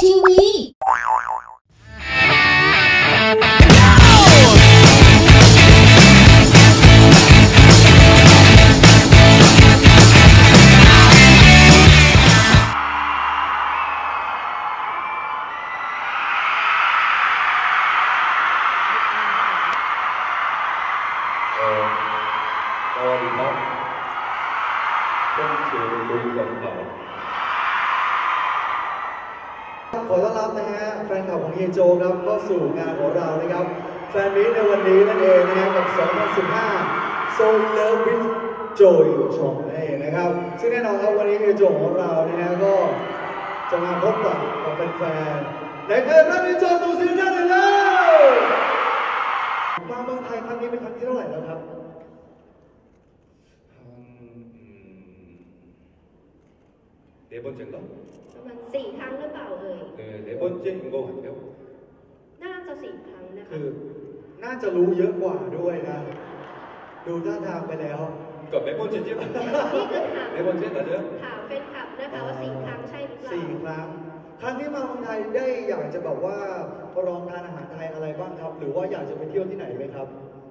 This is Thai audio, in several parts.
ทีวีสวัสดีครับผมชื่อลุยส์ครับขอต้อนรับนะฮะแฟนคลับของเฮียโจครับเข้าสู่งานของเรานะครับแฟนมิตในวันนี้นั่นเองนะฮะกับ 2015 So Love with Joy ชมนั่นเองนะครับซึ่งแน่นอนครับวันนี้เฮียโจของเรานะฮะก็จะมาพบกับแฟนๆในเพลงรับเฮียโจสู่ศิลป์ได้เลยมาเมืองไทยครั้งนี้เป็นครั้งที่เท่าไหร่แล้วครับ 네 번째인가? ประมาณ4 ครั้งหรือเปล่าเอ่ย 네 번째인 것 같아요. น่าจะ4 ครั้งนะคะคือน่าจะรู้เยอะกว่าด้วยนะดูท่าทางไปแล้ว 그러니까 몇 번째지? นี่คือถาม 네 번째 맞아요? ถามแฟนคลับนะคะว่า4 ครั้งใช่หรือเปล่า 4 ครั้งครั้งที่มาเมืองไทยได้อยากจะแบบว่าลองทานอาหารไทยอะไรบ้างครับหรือว่าอยากจะไปเที่ยวที่ไหนไหมครับ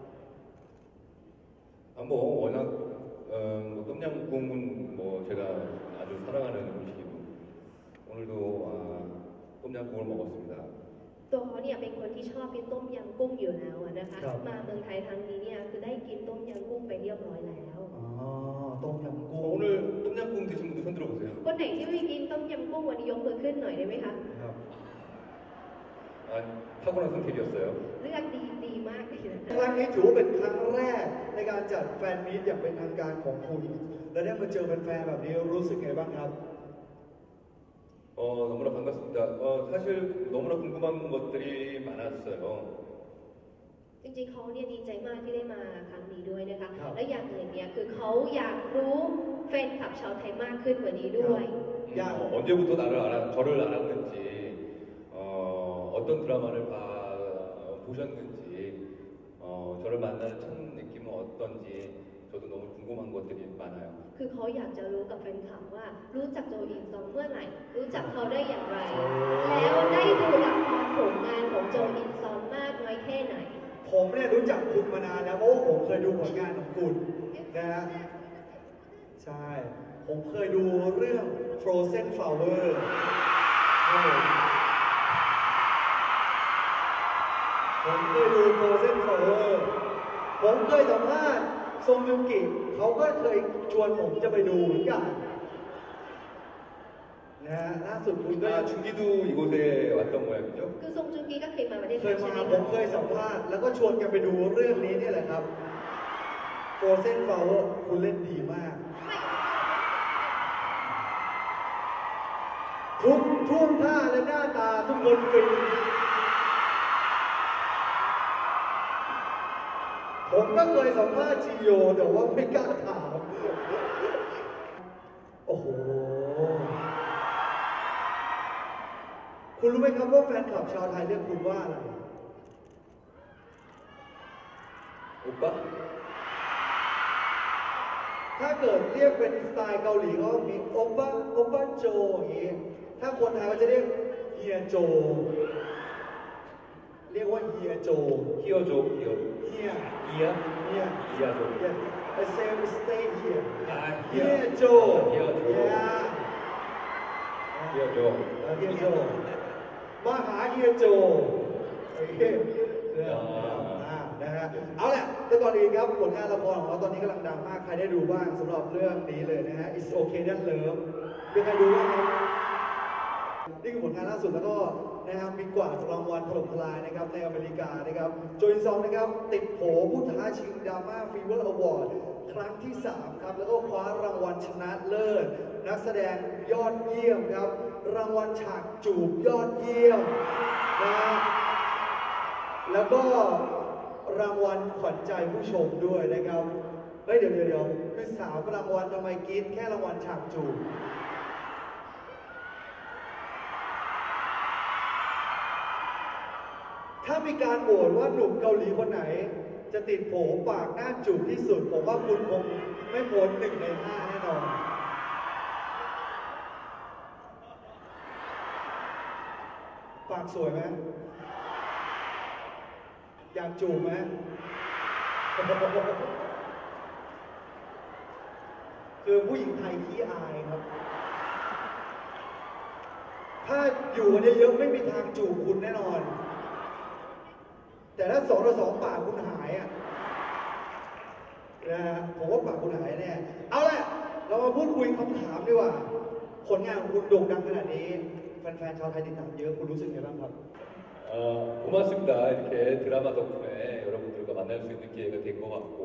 뭐 워낙 뭐 똠양꿍은 뭐 제가 아주 사랑하는 음식이고 오늘도 똠양꿍을 먹었습니다. ตัวเขาเนี่ยเป็นคนที่ชอบกินต้มยำกุ้งอยู่แล้วนะคะมาเมืองไทยครั้งนี้เนี่ยคือได้กินต้มยำกุ้งไปเรียบร้อยแล้วต้มยำกุ้ง 오늘 똠양꿍 드신 분들 손 들어보세요. คนไหนที่ไม่กินต้มยำกุ้งวันนี้ยกมือขึ้นหน่อยได้ไหมคะ 탁월한 선택이었어요. เลือกดีมากเลยนะครั้งนี้ถือว่าเป็นครั้งแรกในการจัดแฟนมีตอย่างเป็นทางการของคุณและได้มาเจอแฟนๆแบบนี้รู้สึกไงบ้างครับ 너무나 반갑습니다. 사실 너무나 궁금한 것들이 많았어요. จริงๆเขาเนี่ยดีใจมากที่ได้มาครั้งนี้ด้วยนะคะและอย่างอื่นเนี่ยคือเขาอยากรู้แฟนคลับชาวไทยมากขึ้นกว่านี้ด้วย 언제부터 저를 알았는지 어떤 드라마를 보셨는지 저를 만나는 첫 느낌은 어떤지 저도 너무 궁금한 것들이 많아요. คือเขาอยากจะรู้กับแฟนคลับว่ารู้จักโจอินซองเมื่อไหร่รู้จักเขาได้อย่างไรแล้วได้ดูละครผลงานของโจอินซองมากน้อยแค่ไหนผมเนี่ยรู้จักคุณมานานแล้วเพราะว่าผมเคยดูผลงานของคุณนะฮะใช่ผมเคยดูเรื่อง Frozen Flower ผมเคยดู Frozen Flower ผมเคยสัมภาษณ์ซงยุงกิเขาก็เคยชวนผมจะไปดูเหมือนกันนะฮะล่าสุดคุณก็ 중기도 이곳에 왔던 모양이죠? คือซงจุงกีก็เคยมาประเทศไทเคยยใช่มาไหมผมเคยสัมภาษณ์แล้วก็ชวนกันไปดูเรื่องนี้นี่แหละครับ Frozen Flower คุณเล่นดีมากทุกท่วงท่าและหน้าตาทุกคนฟินผมก็เคยสัมภาษณ์จีโยแต่ว่าไม่กล้าถามโอ้โหคุณรู้ไหมครับว่าแฟนคลับชาวไทยเรียกคุณว่าอะไร 오빠? ถ้าเกิดเรียกเป็นสไตล์เกาหลีก็มีโอป้าโจอย่างนี้ถ้าคนไทยก็จะเรียกเฮียโจเรียกว่าเฮียโจ 히어조 เฮีย 히어조 I say we stay here เฮียโจ 히어조 มาหาเฮียโจนะฮะเอาแหละแต่ก่อนอื่นครับผลงานละครของเราตอนนี้กำลังดังมากใครได้ดูบ้างสำหรับเรื่องนี้เลยนะฮะ It's Okay That Love มีใครดูบ้างครับนี่คือผลงานล่าสุดแล้วก็นะครับมีกวาดรางวัลถล่มทลายนะครับในอเมริกานะครับโจอินซองนะครับติดโผผู้ท้าชิงดราม่าฟีเวอร์อวอร์ดครั้งที่3ครับแล้วก็คว้ารางวัลชนะเลิศนักแสดงยอดเยี่ยมครับรางวัลฉากจูบยอดเยี่ยมนะแล้วก็รางวัลขวัญใจผู้ชมด้วยนะครับเฮ้ยเดี๋ยวคือ3 รางวัลทำไมกรี๊ดแค่รางวัลฉากจูบถ้ามีการโหวตว่าหนุ่มเกาหลีคนไหนจะติดโผปากหน้าจูบที่สุดผมว่าคุณคงไม่พ้น1 ใน 5แน่นอนปากสวยไหมอยากจูบไหมคือผู้หญิงไทยขี้อายครับ ถ้าอยู่กันเยอะๆไม่มีทางจูบคุณแน่นอน แต่ถ้า2 ต่อ 2ปากคุณหายอ่ะนะฮะผมว่าปากคุณหายแน่เอาแหละเรามาพูดคุยคำถามดีกว่าผลงานของคุณโด่งดังขนาดนี้แฟนๆชาวไทยติดตามเยอะคุณรู้สึกไงบ้างครับ 고맙습니다. 이렇게 드라마 덕분에 여러분들과 만날 수 있는 기회가 된 것 같고,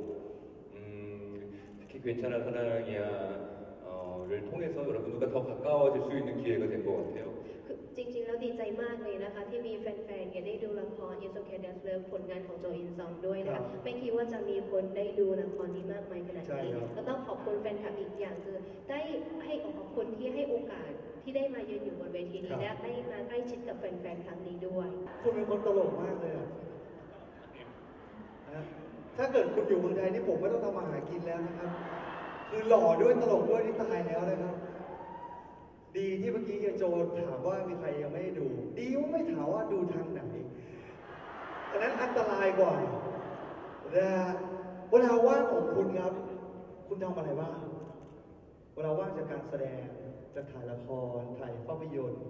특히 괜찮아 사랑이야를 통해서 여러분들과 더 가까워질 수 있는 기회가 된 것 같아요. คือจริงๆแล้วดีใจมากเลยนะคะที่มีแฟนๆเนี่ยได้ดูละคร It's Okay Dance Love ผลงานของโจอินซองด้วยนะครัคะบไม่คิดว่าจะมีคนได้ดูละครนี้มากมายขนาดใช่นี้ครับก็ต้องขอบคุณแฟนคลับอีกอย่างคือได้ให้ขอบคุณที่ให้โอกาสที่ได้มายืนอยู่บนเวทีนี้และได้มาใกล้ชิดกับแฟนๆครั้งนี้ด้วยคุณเป็นคนตลกมากเลยอะนะถ้าเกิดคุณอยู่เมืองไทยนี่ผมไม่ต้องทำมาหากินแล้วนะครับ คือหล่อด้วยตลกด้วยนี่ตายแล้วเลยครับ ดีที่เมื่อกี้เฮียโจถามว่ามีใครยังไม่ได้ดู ดีว่าไม่ถามว่าดูทางไหนอันนั้นอันตรายกว่านะฮะเวลาว่างของคุณครับ คุณทำอะไรบ้างเวลาว่างจากการแสดงจากถ่ายละครถ่ายภาพยนตร์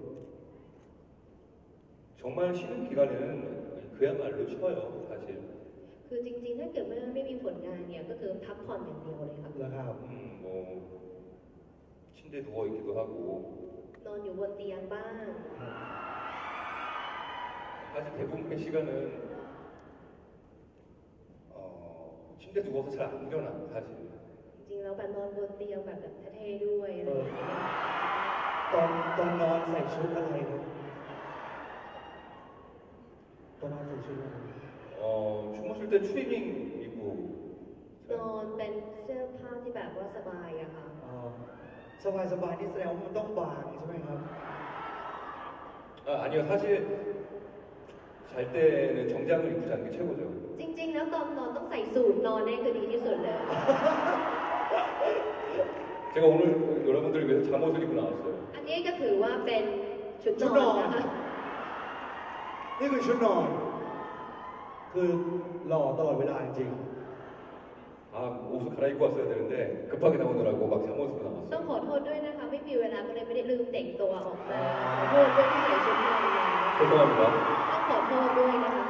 정말 쉬는 기간에는 그야말로 쉬어요, 사실. คือจริงๆ ถ้าเกิดไม่มีผลงานเนี่ยก็คือพักผ่อนอย่างเดียวเลยค่ะนะครับ 뭐 침대 누워 있기도 하고. นอนอยู่บนเตียงบ้าง 사실 대부분의 시간은 침대 누워서 잘 안 일어나, 사실. จริงๆแล้วแบบนอนบนเตียงแบบเท่ๆด้วยอะไรอย่างเงี้ยตอนนอนใส่ชุดอะไรครับตอนนอนใส่ชุดอะไร 주무실 때 추리닝 입고 นอนเป็นเสื้อผ้าที่แบบว่าสบายอะค่ะสบายสบายๆนี่แสดงว่ามันต้องบางใช่ไหมครับ 아니요, 사실 잘 때는 정장을 입고 자는 게 최고죠. จริงๆ แล้วตอนนอนต้องใส่สูทนอนนี่คือดีที่สุดเลย 제가 오늘 여러분들을 위해서 잠옷을 입고 나왔어요. อันนี้ก็ถือว่าเป็นชุดชุดนนออน นนะคะนี่คือชุดนอน คือหล่อตลอดเวลาจริง 아, 옷을 갈아입고 왔어야 되는데 급하게 나오느라고 막 잠옷으로 ต้อง 나왔어요. ขอโทษด้วยนะคะ ไม่มีเวลาก็เลยไม่ได้ลืมแต่งตัวออกมาขอโทษด้วยที่ใส่ชุดนอนมา 죄송합니다. ต้องขอโทษด้วยนะคะ